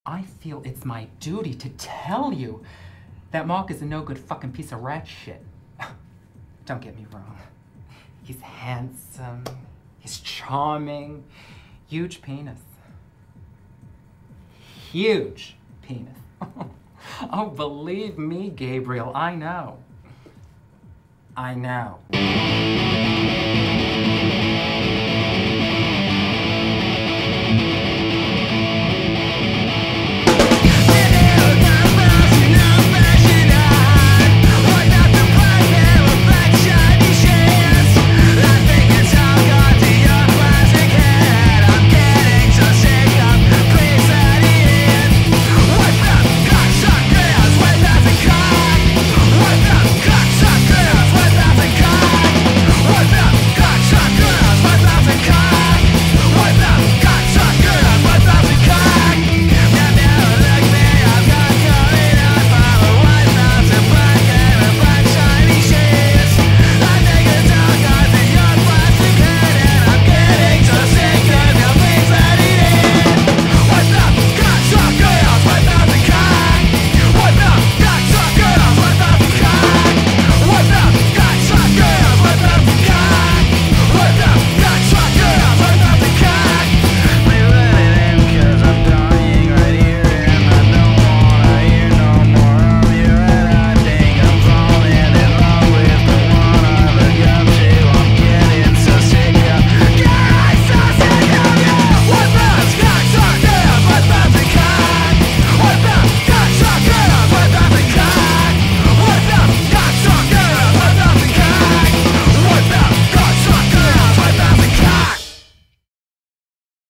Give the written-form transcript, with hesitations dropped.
I feel it's my duty to tell you that Mark is a no-good fucking piece of rat shit. Don't get me wrong. He's handsome, he's charming, huge penis. Huge penis. Oh, believe me, Gabriel, I know. I know.